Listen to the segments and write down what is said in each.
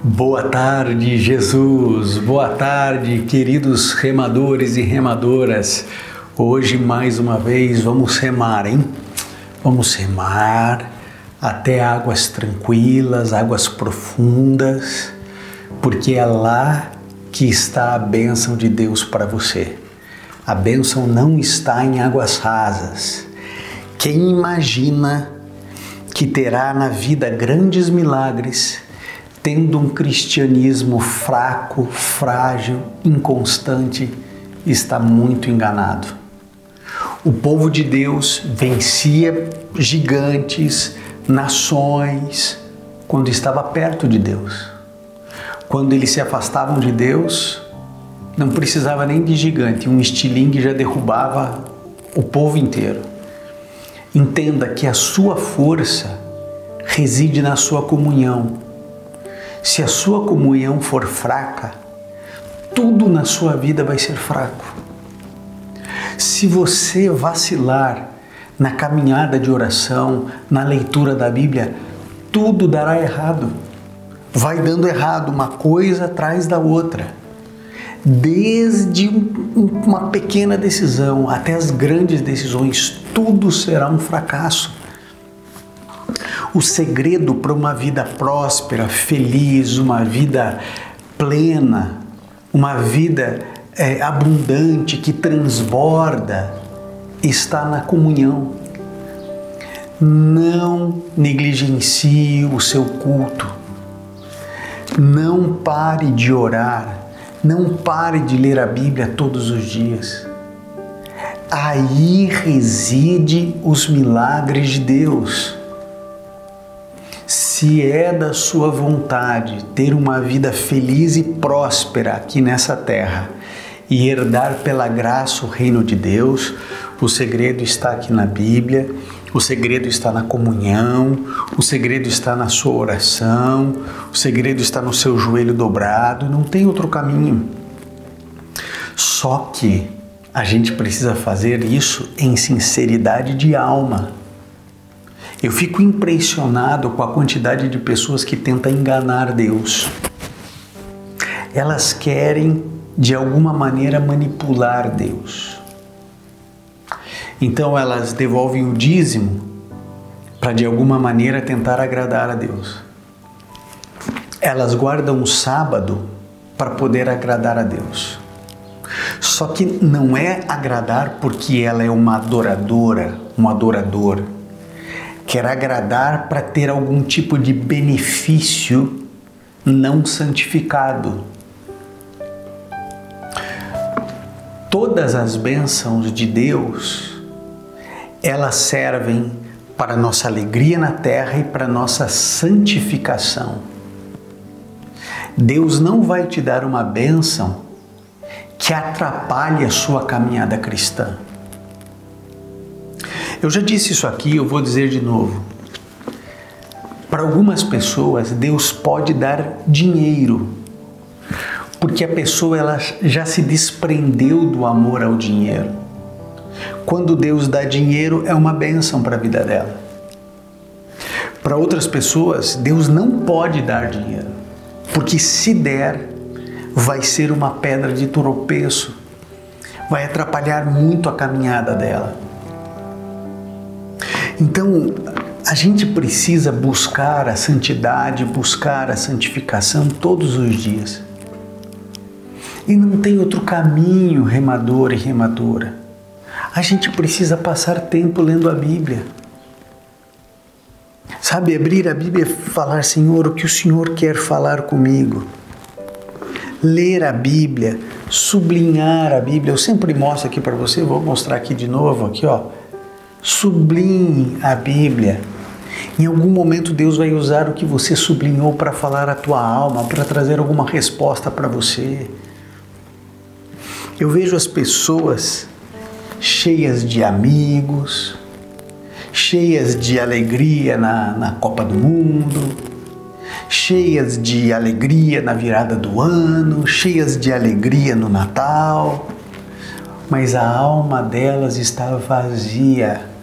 Boa tarde, Jesus! Boa tarde, queridos remadores e remadoras! Hoje, mais uma vez, vamos remar, hein? Vamos remar até águas tranquilas, águas profundas, porque é lá que está a bênção de Deus para você. A bênção não está em águas rasas. Quem imagina que terá na vida grandes milagres, tendo um cristianismo fraco, frágil, inconstante, está muito enganado. O povo de Deus vencia gigantes, nações, quando estava perto de Deus. Quando eles se afastavam de Deus, não precisava nem de gigante, um estilingue já derrubava o povo inteiro. Entenda que a sua força reside na sua comunhão. Se a sua comunhão for fraca, tudo na sua vida vai ser fraco. Se você vacilar na caminhada de oração, na leitura da Bíblia, tudo dará errado. Vai dando errado, uma coisa atrás da outra. Desde uma pequena decisão até as grandes decisões, tudo será um fracasso. O segredo para uma vida próspera, feliz, uma vida plena, uma vida abundante, que transborda, está na comunhão. Não negligencie o seu culto. Não pare de orar. Não pare de ler a Bíblia todos os dias. Aí reside os milagres de Deus. Se é da sua vontade ter uma vida feliz e próspera aqui nessa terra e herdar pela graça o reino de Deus, o segredo está aqui na Bíblia, o segredo está na comunhão, o segredo está na sua oração, o segredo está no seu joelho dobrado, não tem outro caminho. Só que a gente precisa fazer isso em sinceridade de alma. Eu fico impressionado com a quantidade de pessoas que tentam enganar Deus. Elas querem, de alguma maneira, manipular Deus. Então elas devolvem o dízimo para, de alguma maneira, tentar agradar a Deus. Elas guardam o sábado para poder agradar a Deus. Só que não é agradar porque ela é uma adoradora, um adorador. Quer agradar para ter algum tipo de benefício não santificado. Todas as bênçãos de Deus, elas servem para nossa alegria na terra e para nossa santificação. Deus não vai te dar uma bênção que atrapalhe a sua caminhada cristã. Eu já disse isso aqui, eu vou dizer de novo. Para algumas pessoas, Deus pode dar dinheiro, porque a pessoa ela já se desprendeu do amor ao dinheiro. Quando Deus dá dinheiro, é uma bênção para a vida dela. Para outras pessoas, Deus não pode dar dinheiro, porque se der, vai ser uma pedra de tropeço, vai atrapalhar muito a caminhada dela. Então, a gente precisa buscar a santidade, buscar a santificação todos os dias. E não tem outro caminho, remador e remadora. A gente precisa passar tempo lendo a Bíblia. Sabe, abrir a Bíblia e falar, Senhor, o que o Senhor quer falar comigo? Ler a Bíblia, sublinhar a Bíblia. Eu sempre mostro aqui para você, vou mostrar aqui de novo, aqui ó. Sublinhe a Bíblia. Em algum momento Deus vai usar o que você sublinhou para falar a tua alma, para trazer alguma resposta para você. Eu vejo as pessoas cheias de amigos, cheias de alegria na Copa do Mundo, cheias de alegria na virada do ano, cheias de alegria no Natal, mas a alma delas está vazia.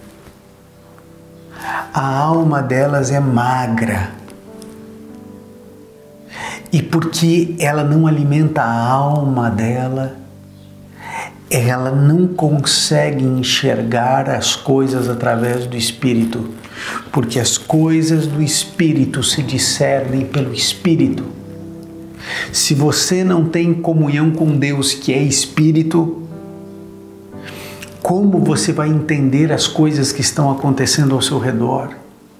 A alma delas é magra. e porque ela não alimenta a alma dela, ela não consegue enxergar as coisas através do Espírito, porque as coisas do Espírito se discernem pelo Espírito. Se você não tem comunhão com Deus, que é Espírito, como você vai entender as coisas que estão acontecendo ao seu redor?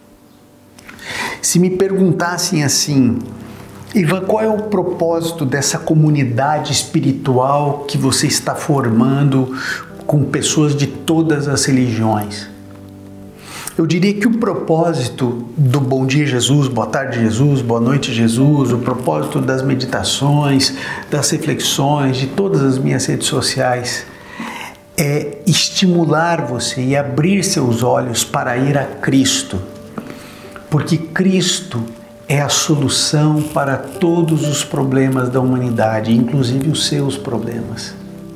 Se me perguntassem assim, Ivan, qual é o propósito dessa comunidade espiritual que você está formando com pessoas de todas as religiões? Eu diria que o propósito do Bom Dia Jesus, Boa Tarde Jesus, Boa Noite Jesus, o propósito das meditações, das reflexões, de todas as minhas redes sociais, é estimular você e abrir seus olhos para ir a Cristo, porque Cristo é a solução para todos os problemas da humanidade, inclusive os seus problemas.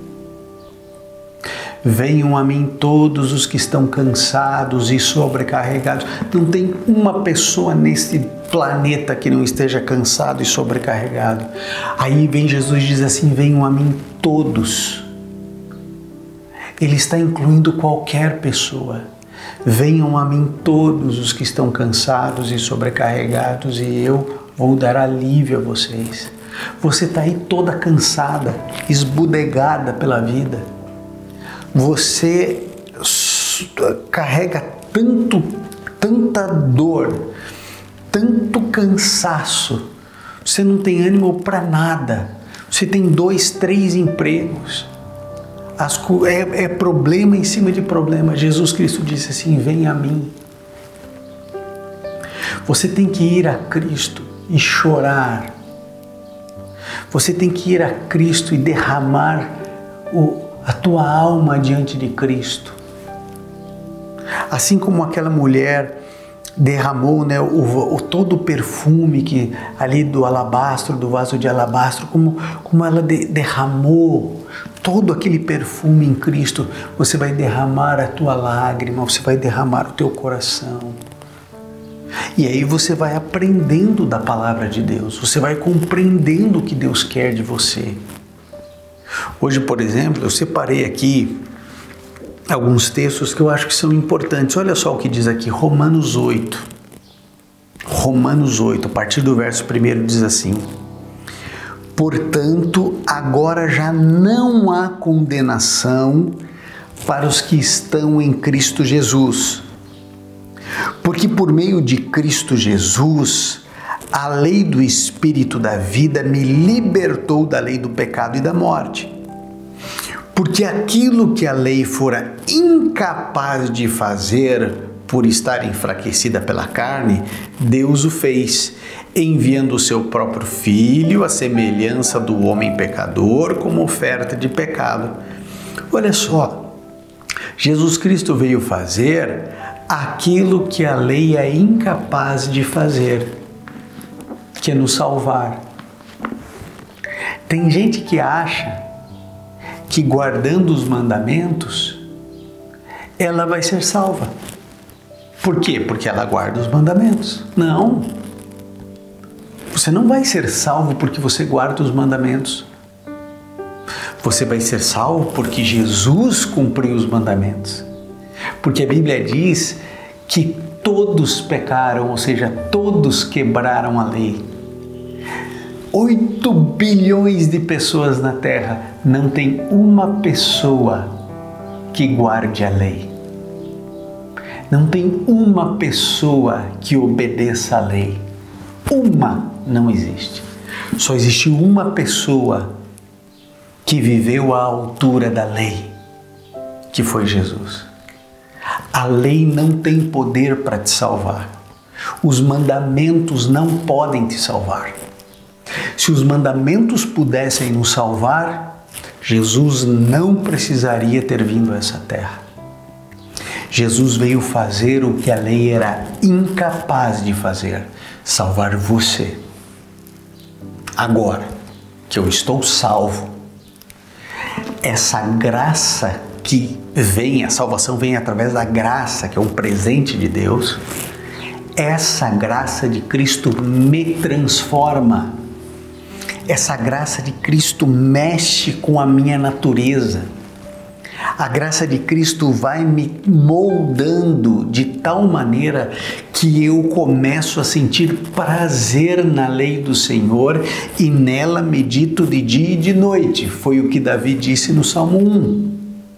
Venham a mim todos os que estão cansados e sobrecarregados. Não tem uma pessoa nesse planeta que não esteja cansado e sobrecarregado. Aí vem Jesus e diz assim, venham a mim todos. Ele está incluindo qualquer pessoa. Venham a mim todos os que estão cansados e sobrecarregados e eu vou dar alívio a vocês. Você está aí toda cansada, esbudegada pela vida. Você carrega tanta dor, tanto cansaço. Você não tem ânimo para nada. Você tem 2, 3 empregos. É problema em cima de problema. Jesus Cristo disse assim, vem a mim. Você tem que ir a Cristo e chorar. Você tem que ir a Cristo e derramar a tua alma diante de Cristo. Assim como aquela mulher derramou, né, todo o perfume que ali do alabastro, do vaso de alabastro, como ela derramou todo aquele perfume em Cristo, você vai derramar a tua lágrima, você vai derramar o teu coração. E aí você vai aprendendo da palavra de Deus, você vai compreendendo o que Deus quer de você. Hoje, por exemplo, eu separei aqui alguns textos que eu acho que são importantes. Olha só o que diz aqui, Romanos 8. Romanos 8, a partir do verso 1 diz assim: portanto, agora já não há condenação para os que estão em Cristo Jesus. Porque por meio de Cristo Jesus, a lei do Espírito da vida me libertou da lei do pecado e da morte. Porque aquilo que a lei fora incapaz de fazer por estar enfraquecida pela carne, Deus o fez, enviando o seu próprio Filho à semelhança do homem pecador como oferta de pecado. Olha só, Jesus Cristo veio fazer aquilo que a lei é incapaz de fazer, que é nos salvar. Tem gente que acha que guardando os mandamentos, ela vai ser salva. Por quê? Porque ela guarda os mandamentos. Não. Você não vai ser salvo porque você guarda os mandamentos. Você vai ser salvo porque Jesus cumpriu os mandamentos. Porque a Bíblia diz que todos pecaram, ou seja, todos quebraram a lei. 8 bilhões de pessoas na Terra, não tem uma pessoa que guarde a lei. Não tem uma pessoa que obedeça a lei. Uma não existe. Só existe uma pessoa que viveu à altura da lei, que foi Jesus. A lei não tem poder para te salvar. Os mandamentos não podem te salvar. Se os mandamentos pudessem nos salvar, Jesus não precisaria ter vindo a essa terra. Jesus veio fazer o que a lei era incapaz de fazer, salvar você. Agora que eu estou salvo, essa graça que vem, a salvação vem através da graça, que é um presente de Deus, essa graça de Cristo me transforma. essa graça de Cristo mexe com a minha natureza. A graça de Cristo vai me moldando de tal maneira que eu começo a sentir prazer na lei do Senhor e nela medito de dia e de noite. Foi o que Davi disse no Salmo 1.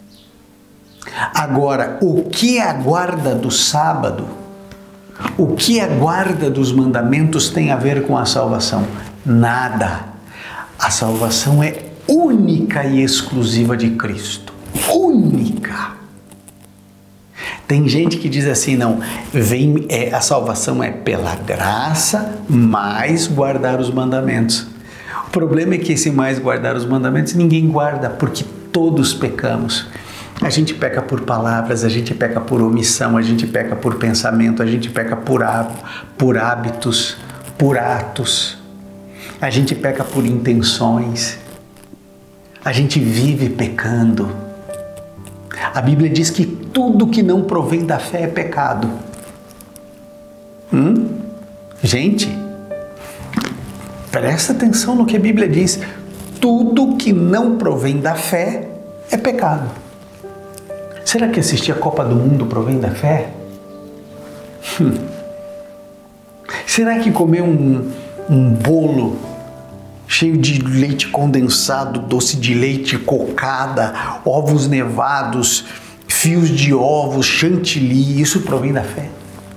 Agora, o que a guarda do sábado, o que a guarda dos mandamentos tem a ver com a salvação? Nada. A salvação é única e exclusiva de Cristo. Única. Tem gente que diz assim, não, a salvação é pela graça, mais guardar os mandamentos. O problema é que esse mais guardar os mandamentos ninguém guarda, porque todos pecamos. A gente peca por palavras, a gente peca por omissão, a gente peca por pensamento, a gente peca por hábitos, por atos, a gente peca por intenções, a gente vive pecando. A Bíblia diz que tudo que não provém da fé é pecado. Gente, presta atenção no que a Bíblia diz. Tudo que não provém da fé é pecado. Será que assistir a Copa do Mundo provém da fé? Será que comer um bolo cheio de leite condensado, doce de leite, cocada, ovos nevados, fios de ovos, chantilly, isso provém da fé?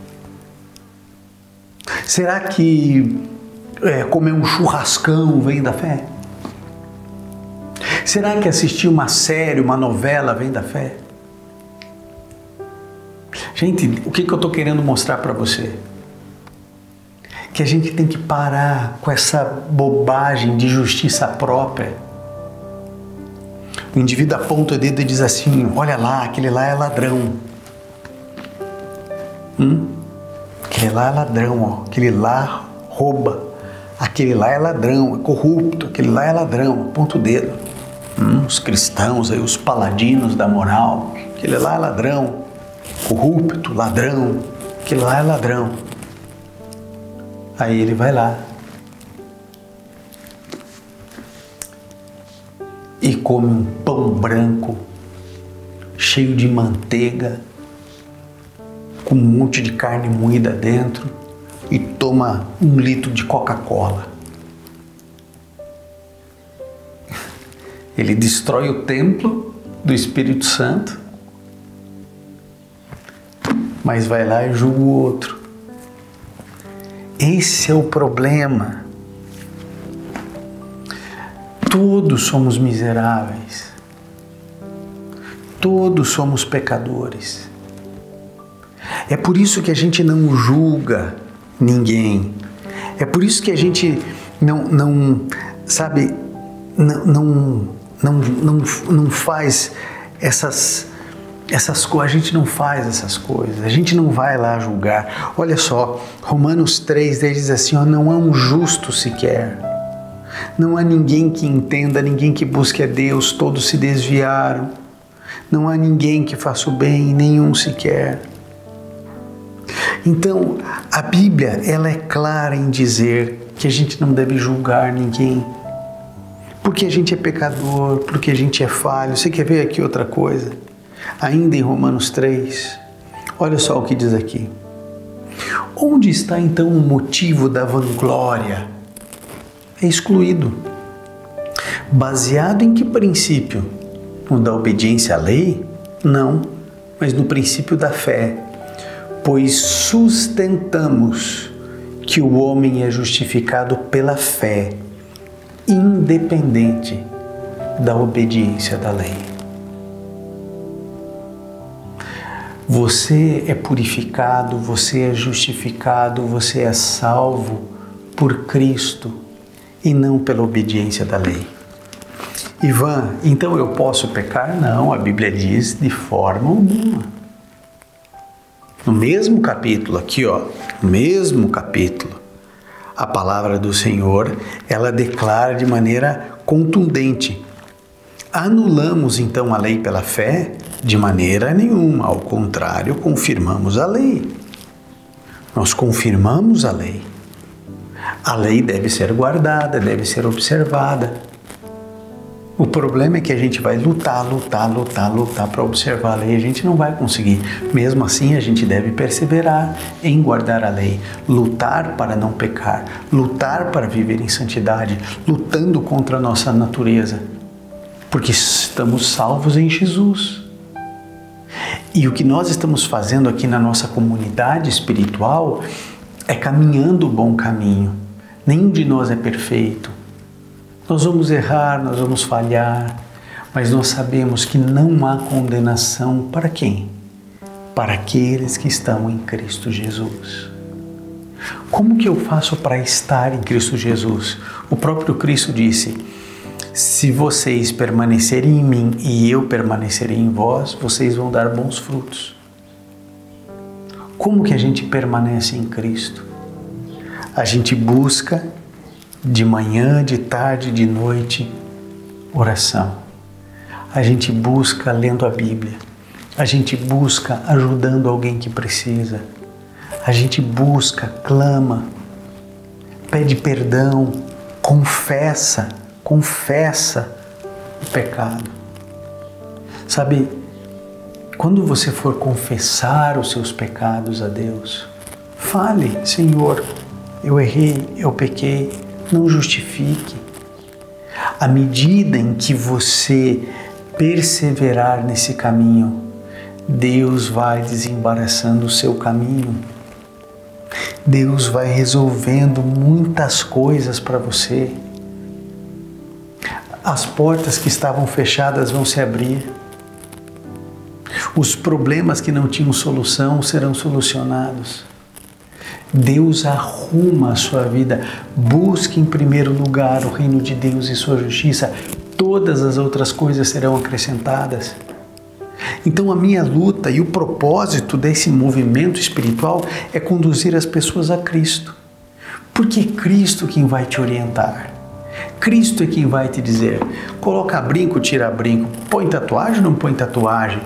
Será que comer um churrascão vem da fé? Será que assistir uma série, uma novela vem da fé? Gente, o que eu estou querendo mostrar para você? Que a gente tem que parar com essa bobagem de justiça própria. O indivíduo aponta o dedo e diz assim, olha lá, aquele lá é ladrão. Aquele lá é ladrão, ó. Aquele lá rouba. Aquele lá é ladrão, é corrupto. Aquele lá é ladrão, aponta o dedo. Os cristãos, aí, os paladinos da moral. Aquele lá é ladrão, corrupto, ladrão. Aquele lá é ladrão. Aí ele vai lá e come um pão branco, cheio de manteiga, com um monte de carne moída dentro e toma 1 litro de Coca-Cola. Ele destrói o templo do Espírito Santo, mas vai lá e julga o outro. Esse é o problema. Todos somos miseráveis. Todos somos pecadores. É por isso que a gente não julga ninguém. É por isso que a gente não faz essas coisas, a gente não faz essas coisas, a gente não vai lá julgar. Olha só, Romanos 3 diz assim, ó, não há um justo sequer, não há ninguém que entenda, ninguém que busque a Deus, todos se desviaram, não há ninguém que faça o bem, nenhum sequer. Então, a Bíblia, ela é clara em dizer que a gente não deve julgar ninguém, porque a gente é pecador, porque a gente é falho. Você quer ver aqui outra coisa? Ainda em Romanos 3, olha só o que diz aqui. Onde está então o motivo da vanglória? É excluído. Baseado em que princípio? No da obediência à lei? Não, mas no princípio da fé. Pois sustentamos que o homem é justificado pela fé, independente da obediência da lei. Você é purificado, você é justificado, você é salvo por Cristo e não pela obediência da lei. Ivan, então eu posso pecar? Não, a Bíblia diz de forma alguma. No mesmo capítulo aqui, ó, no mesmo capítulo, a palavra do Senhor, ela declara de maneira contundente: anulamos então a lei pela fé? De maneira nenhuma, ao contrário, confirmamos a lei. Nós confirmamos a lei. A lei deve ser guardada, deve ser observada. O problema é que a gente vai lutar para observar a lei. A gente não vai conseguir. Mesmo assim, a gente deve perseverar em guardar a lei. Lutar para não pecar. Lutar para viver em santidade. Lutando contra a nossa natureza. Porque estamos salvos em Jesus. E o que nós estamos fazendo aqui na nossa comunidade espiritual é caminhando o bom caminho. Nenhum de nós é perfeito. Nós vamos errar, nós vamos falhar, mas nós sabemos que não há condenação para quem? Para aqueles que estão em Cristo Jesus. Como que eu faço para estar em Cristo Jesus? O próprio Cristo disse: se vocês permanecerem em mim e eu permanecerei em vós, vocês vão dar bons frutos. Como que a gente permanece em Cristo? A gente busca de manhã, de tarde, de noite, oração. A gente busca lendo a Bíblia. A gente busca ajudando alguém que precisa. A gente busca, clama, pede perdão, confessa o pecado. Sabe, quando você for confessar os seus pecados a Deus, fale: Senhor, eu errei, eu pequei. Não justifique. À medida em que você perseverar nesse caminho, Deus vai desembaraçando o seu caminho. Deus vai resolvendo muitas coisas para você. As portas que estavam fechadas vão se abrir. Os problemas que não tinham solução serão solucionados. Deus arruma a sua vida. Busque em primeiro lugar o reino de Deus e sua justiça. Todas as outras coisas serão acrescentadas. Então a minha luta e o propósito desse movimento espiritual é conduzir as pessoas a Cristo. Porque é Cristo quem vai te orientar. Cristo é quem vai te dizer: coloca brinco, tira brinco, põe tatuagem, não põe tatuagem.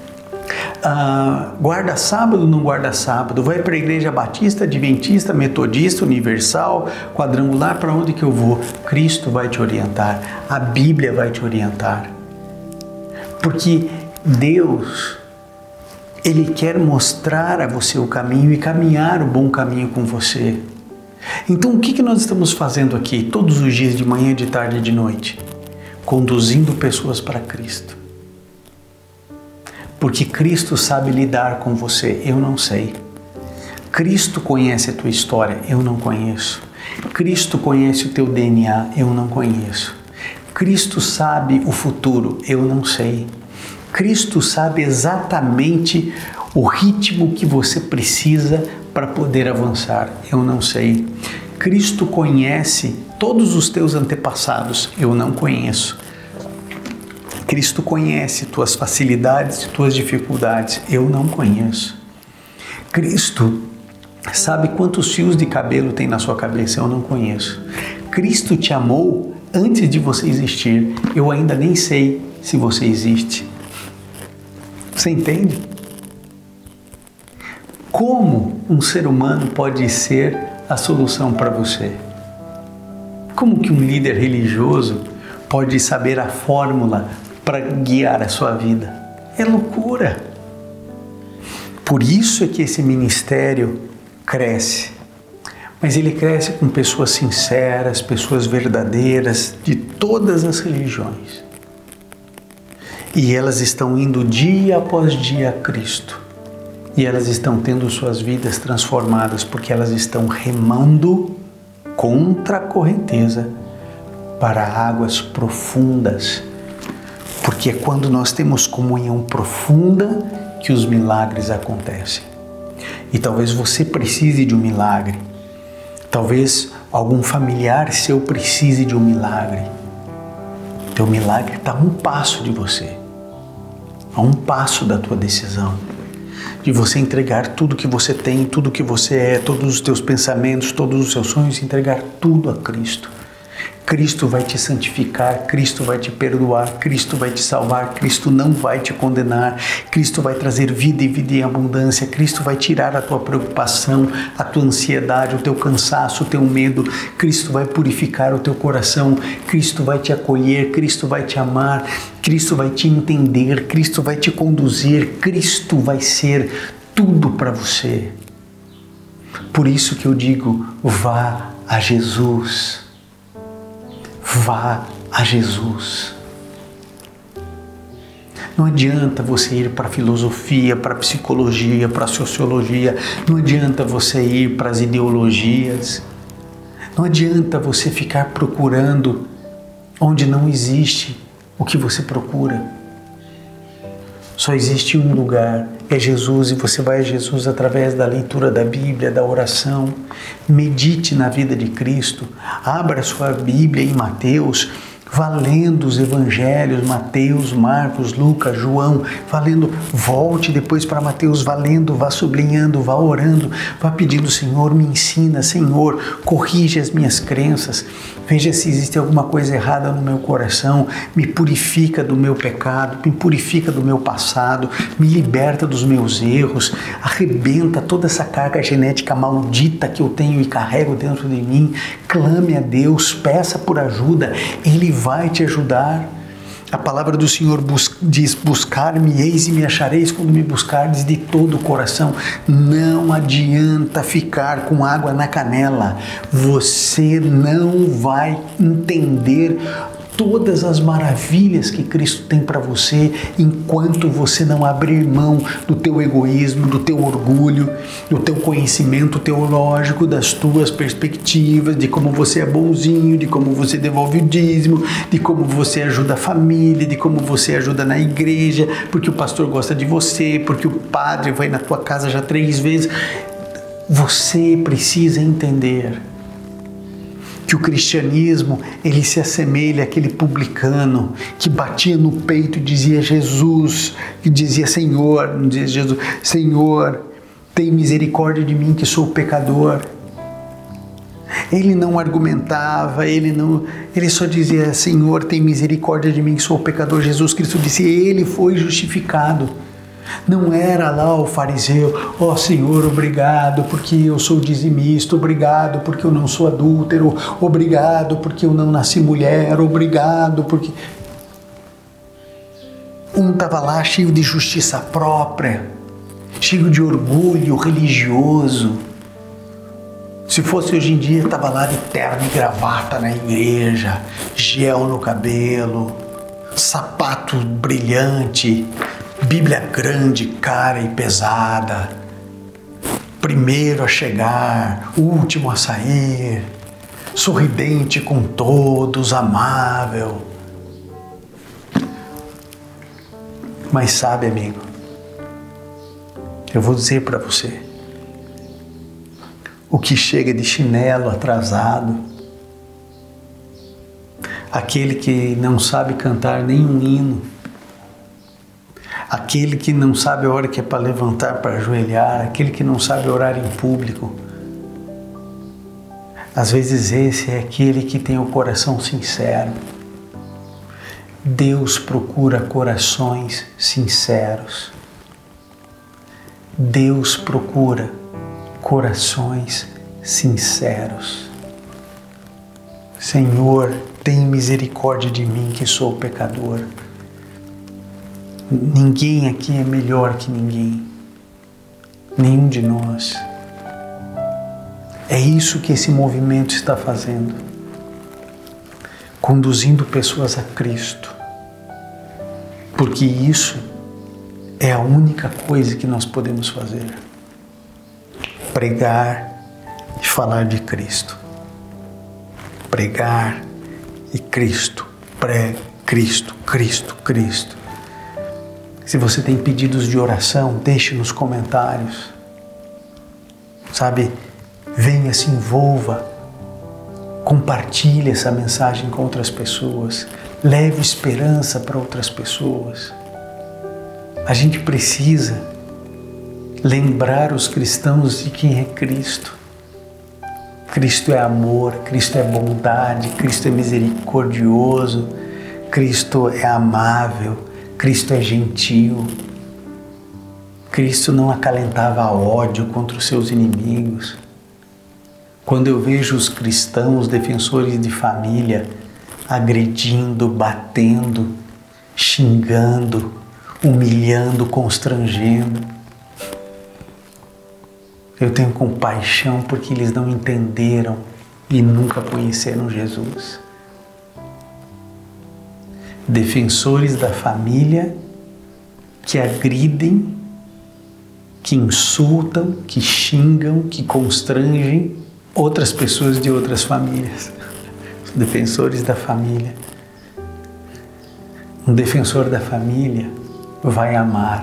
Guarda sábado, não guarda sábado, vai para a igreja batista, adventista, metodista, universal, quadrangular, para onde que eu vou? Cristo vai te orientar, a Bíblia vai te orientar. Porque Deus, Ele quer mostrar a você o caminho e caminhar o bom caminho com você. Então o que nós estamos fazendo aqui todos os dias, de manhã, de tarde e de noite? Conduzindo pessoas para Cristo. Porque Cristo sabe lidar com você, eu não sei. Cristo conhece a tua história, eu não conheço. Cristo conhece o teu DNA, eu não conheço. Cristo sabe o futuro, eu não sei. Cristo sabe exatamente o ritmo que você precisa para poder avançar, eu não sei. Cristo conhece todos os teus antepassados, eu não conheço. Cristo conhece tuas facilidades e tuas dificuldades, eu não conheço. Cristo sabe quantos fios de cabelo tem na sua cabeça, eu não conheço. Cristo te amou antes de você existir, eu ainda nem sei se você existe. Você entende? Como um ser humano pode ser a solução para você? Como que um líder religioso pode saber a fórmula para guiar a sua vida? É loucura. Por isso é que esse ministério cresce. Mas ele cresce com pessoas sinceras, pessoas verdadeiras, de todas as religiões. E elas estão indo dia após dia a Cristo. E elas estão tendo suas vidas transformadas porque elas estão remando contra a correnteza para águas profundas. Porque é quando nós temos comunhão profunda que os milagres acontecem. E talvez você precise de um milagre. Talvez algum familiar seu precise de um milagre. Teu milagre está a um passo de você. A um passo da tua decisão. De você entregar tudo que você tem, tudo que você é, todos os teus pensamentos, todos os seus sonhos, entregar tudo a Cristo. Cristo vai te santificar, Cristo vai te perdoar, Cristo vai te salvar, Cristo não vai te condenar, Cristo vai trazer vida e vida em abundância, Cristo vai tirar a tua preocupação, a tua ansiedade, o teu cansaço, o teu medo, Cristo vai purificar o teu coração, Cristo vai te acolher, Cristo vai te amar, Cristo vai te entender, Cristo vai te conduzir, Cristo vai ser tudo para você. Por isso que eu digo, vá a Jesus. Vá a Jesus. Não adianta você ir para a filosofia, para a psicologia, para a sociologia. Não adianta você ir para as ideologias. Não adianta você ficar procurando onde não existe o que você procura. Só existe um lugar, é Jesus, e você vai a Jesus através da leitura da Bíblia, da oração. Medite na vida de Cristo, abra sua Bíblia em Mateus, vá lendo os evangelhos, Mateus, Marcos, Lucas, João, vá lendo, volte depois para Mateus, vá lendo, vá sublinhando, vá orando, vá pedindo, Senhor, me ensina, Senhor, corrige as minhas crenças, veja se existe alguma coisa errada no meu coração, me purifica do meu pecado, me purifica do meu passado, me liberta dos meus erros, arrebenta toda essa carga genética maldita que eu tenho e carrego dentro de mim, clame a Deus, peça por ajuda, Ele vai te ajudar. A palavra do Senhor diz, buscar-me-eis e me achareis quando me buscardes de todo o coração. Não adianta ficar com água na canela. Você não vai entender todas as maravilhas que Cristo tem para você enquanto você não abrir mão do teu egoísmo, do teu orgulho, do teu conhecimento teológico, das tuas perspectivas, de como você é bonzinho, de como você devolve o dízimo, de como você ajuda a família, de como você ajuda na igreja, porque o pastor gosta de você, porque o padre vai na tua casa já 3 vezes. Você precisa entender que o cristianismo, ele se assemelha àquele publicano que batia no peito e dizia Jesus, que dizia Senhor, não dizia Jesus, Senhor, tem misericórdia de mim que sou pecador. Ele não argumentava, ele só dizia Senhor, tem misericórdia de mim que sou pecador. Jesus Cristo disse, ele foi justificado. Não era lá o fariseu, ó Senhor, obrigado porque eu sou dizimista, obrigado porque eu não sou adúltero, obrigado porque eu não nasci mulher, obrigado porque... Um estava lá cheio de justiça própria, cheio de orgulho religioso. Se fosse hoje em dia, estava lá de terno e gravata na igreja, gel no cabelo, sapato brilhante, Bíblia grande, cara e pesada, primeiro a chegar, último a sair, sorridente com todos, amável. Mas sabe, amigo, eu vou dizer para você, o que chega de chinelo atrasado, aquele que não sabe cantar nenhum hino, aquele que não sabe a hora que é para levantar, para ajoelhar, aquele que não sabe orar em público. Às vezes esse é aquele que tem o coração sincero. Deus procura corações sinceros. Deus procura corações sinceros. Senhor, tem misericórdia de mim que sou pecador. Ninguém aqui é melhor que ninguém, nenhum de nós. É isso que esse movimento está fazendo, conduzindo pessoas a Cristo, porque isso é a única coisa que nós podemos fazer, pregar e falar de Cristo, pregar e Cristo, prega, Cristo, Cristo, Cristo. Se você tem pedidos de oração, deixe nos comentários. Sabe, venha, se envolva, compartilhe essa mensagem com outras pessoas, leve esperança para outras pessoas. A gente precisa lembrar os cristãos de quem é Cristo. Cristo é amor, Cristo é bondade, Cristo é misericordioso, Cristo é amável, Cristo é gentil. Cristo não acalentava ódio contra os seus inimigos. Quando eu vejo os cristãos, defensores de família, agredindo, batendo, xingando, humilhando, constrangendo, eu tenho compaixão porque eles não entenderam e nunca conheceram Jesus. Defensores da família que agridem, que insultam, que xingam, que constrangem outras pessoas de outras famílias. Os defensores da família. Um defensor da família vai amar,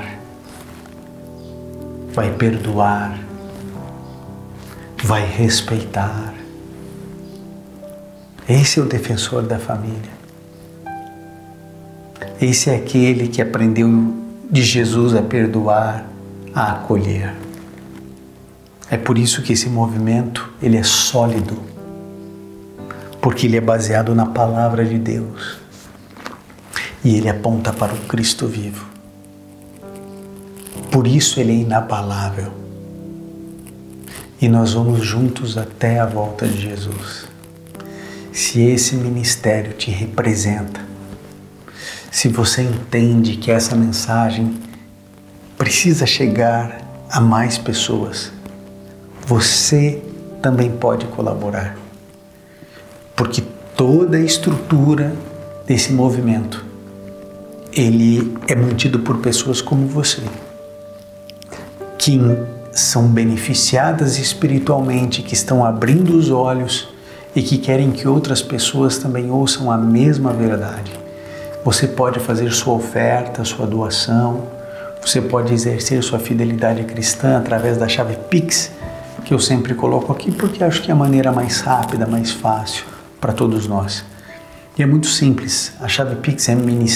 vai perdoar, vai respeitar. Esse é o defensor da família. Esse é aquele que aprendeu de Jesus a perdoar, a acolher. É por isso que esse movimento ele é sólido, porque ele é baseado na palavra de Deus e ele aponta para o Cristo vivo. Por isso ele é inabalável. E nós vamos juntos até a volta de Jesus. Se esse ministério te representa, se você entende que essa mensagem precisa chegar a mais pessoas, você também pode colaborar. Porque toda a estrutura desse movimento, ele é mantido por pessoas como você, que são beneficiadas espiritualmente, que estão abrindo os olhos e que querem que outras pessoas também ouçam a mesma verdade. Você pode fazer sua oferta, sua doação, você pode exercer sua fidelidade cristã através da chave Pix, que eu sempre coloco aqui porque acho que é a maneira mais rápida, mais fácil para todos nós. E é muito simples, a chave Pix é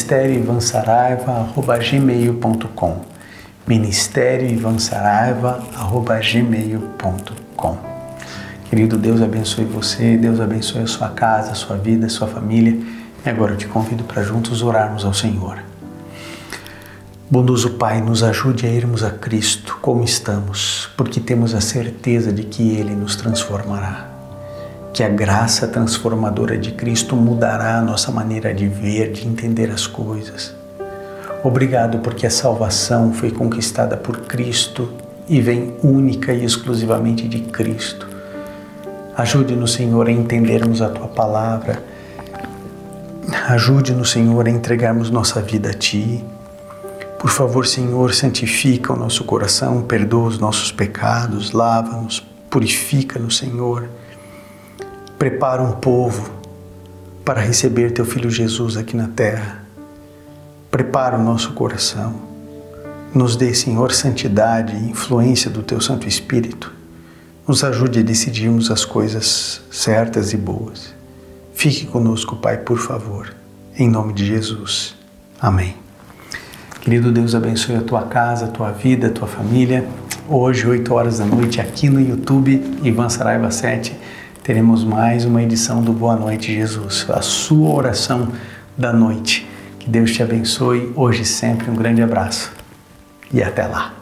ministerioivansaraiva@gmail.com ministerioivansaraiva@gmail.com. Querido, Deus abençoe você, Deus abençoe a sua casa, a sua vida, a sua família. E agora eu te convido para juntos orarmos ao Senhor. Bondoso Pai, nos ajude a irmos a Cristo como estamos, porque temos a certeza de que Ele nos transformará. Que a graça transformadora de Cristo mudará a nossa maneira de ver, de entender as coisas. Obrigado porque a salvação foi conquistada por Cristo e vem única e exclusivamente de Cristo. Ajude-nos, Senhor, a entendermos a Tua palavra. Ajude-nos, Senhor, a entregarmos nossa vida a Ti. Por favor, Senhor, santifica o nosso coração, perdoa os nossos pecados, lava-nos, purifica-nos, Senhor. Prepara um povo para receber Teu Filho Jesus aqui na terra. Prepara o nosso coração. Nos dê, Senhor, santidade e influência do Teu Santo Espírito. Nos ajude a decidirmos as coisas certas e boas. Fique conosco, Pai, por favor. Em nome de Jesus. Amém. Querido, Deus abençoe a tua casa, a tua vida, a tua família. Hoje, 8 horas da noite, aqui no YouTube, Ivan Saraiva 7, teremos mais uma edição do Boa Noite, Jesus, a sua oração da noite. Que Deus te abençoe hoje e sempre. Um grande abraço e até lá.